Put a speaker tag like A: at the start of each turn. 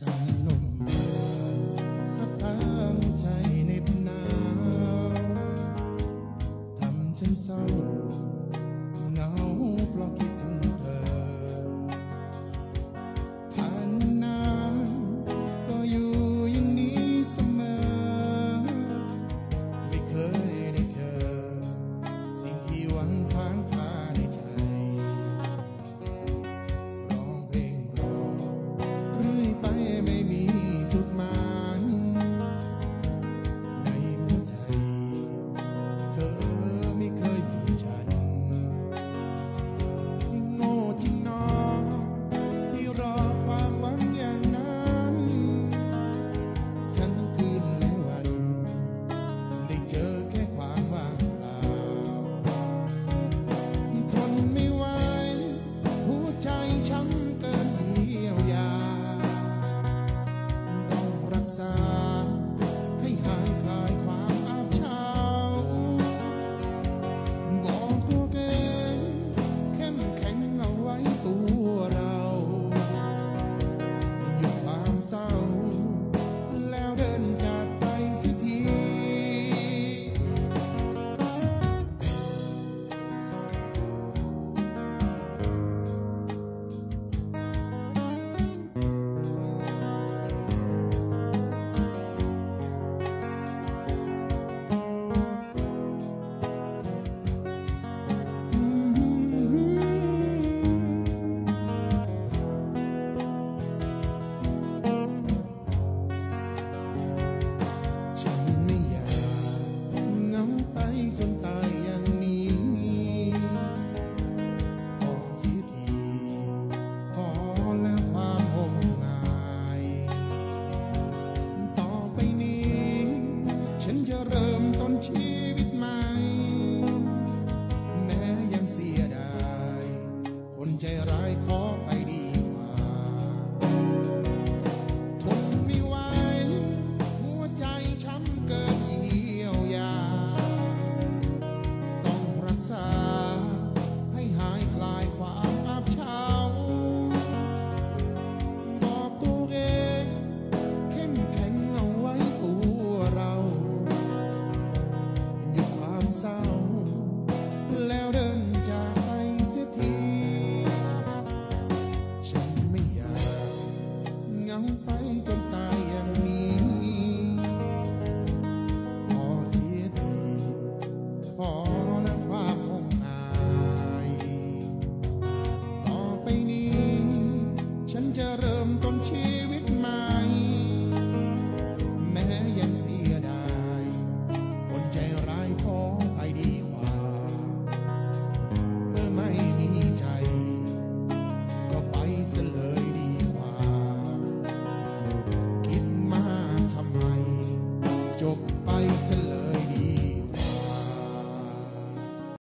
A: สั่งลมพัดพาหัวใจเหน็บหนาวทำฉันเศร้าเหงาเพราะคิดถึงเธอผ่านนานก็อยู่อย่างนี้เสมอไม่เคยได้เจอสิ่งที่หวังค้างคาในใจร้องเพลงรอเรื่อยไปไม่มีจุดหมายในหัวใจเธอไม่เคยมีฉันโง่จริงน้องที่รอความหวังอย่างนั้นฉันทั้งคืนและวันได้เจอแค่ความว่างเปล่าทนไม่ไหวหัวใจช้ำเกินเยียวยาต้องรักษาให้หายคลายความอับเฉาบอกตัวเองเข้มแข็งเอาไว้ตัวเราหยุดความเศร้าแล้วเดินจากไปสักที ฉันไม่อยากเหงาไปจนตายอย่างนี้พอเสียทีพอแล้วความงมงายต่อไปนี้ฉันจะเริ่มต้นชีวิตใหม่แม้ยังเสียดายคนใจร้ายขอไปดีกว่าทนไม่ไหวหัวใจช้ำเกินเยียวยาต้องรักษาให้หายคลายความอับเฉาบอกตัวเองเข้มแข็งเอาไว้ตัวเราหยุดความเศร้าแล้วเดินจากไปเสียทีฉันไม่อยากเหงาไป